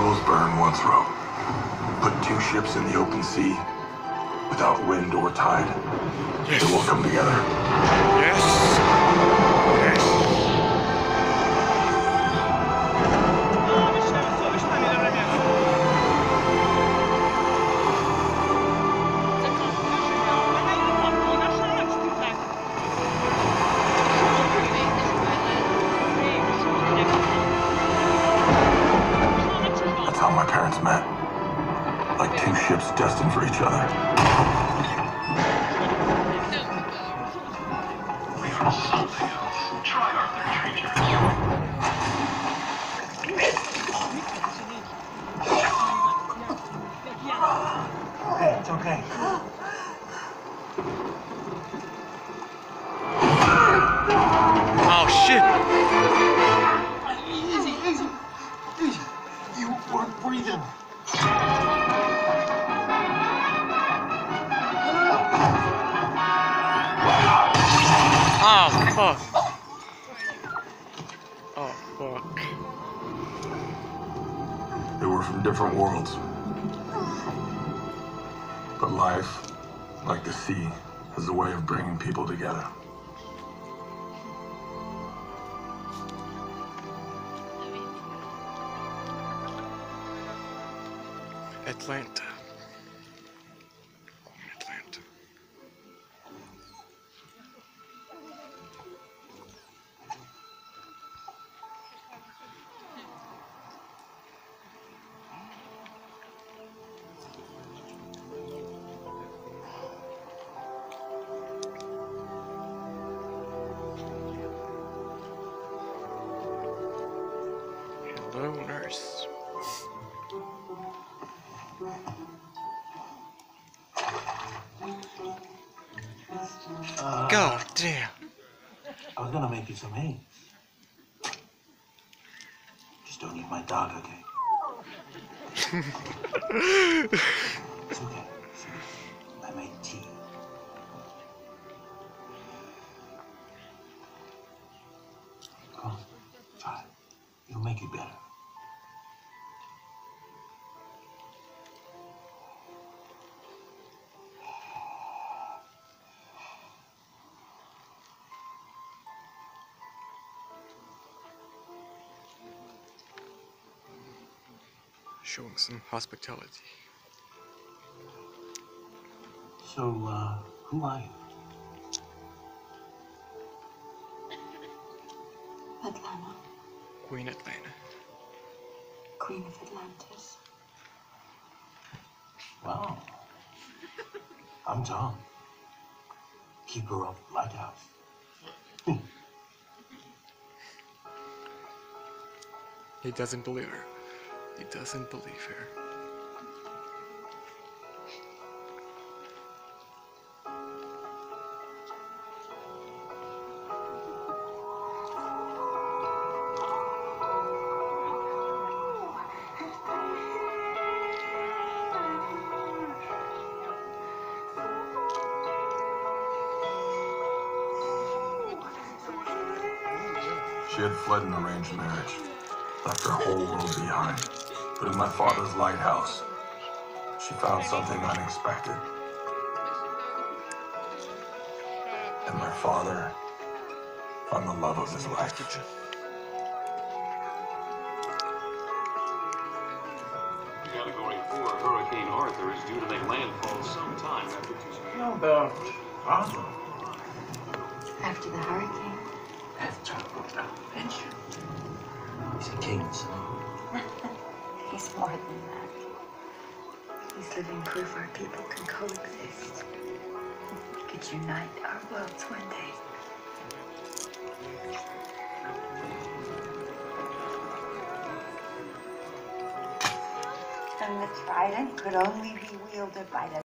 Jules Verne once wrote, put two ships in the open sea, without wind or tide, yes. They will come together. Yes. Yes. That's how my parents met. Like two ships destined for each other. Something else. Try Arthur Treacher. Okay, it's okay. Oh shit! Easy. You weren't breathing. Oh fuck! Oh fuck! They were from different worlds. But life, like the sea, has a way of bringing people together. Atlanta. Hello, nurse. God damn. I was gonna make you some eggs. Just don't eat my dog, okay? It's okay. I made tea. Come on, try it. It'll make you better. Showing some hospitality. So, who are you? Atlanta, Queen Atlanta. Queen of Atlantis. Wow. I'm Tom. Keeper of Lighthouse. He doesn't believe her. He doesn't believe her. She had fled an arranged marriage, left her whole world behind. But in my father's lighthouse, she found something unexpected. And my father found the love of his life. Category 4 Hurricane Arthur is due to make landfall sometime after Tuesday. How about Arthur? After the hurricane. After adventure. He's a king, son. He's more than that. He's living proof our people can coexist. Could unite our worlds one day. And the trident could only be wielded by the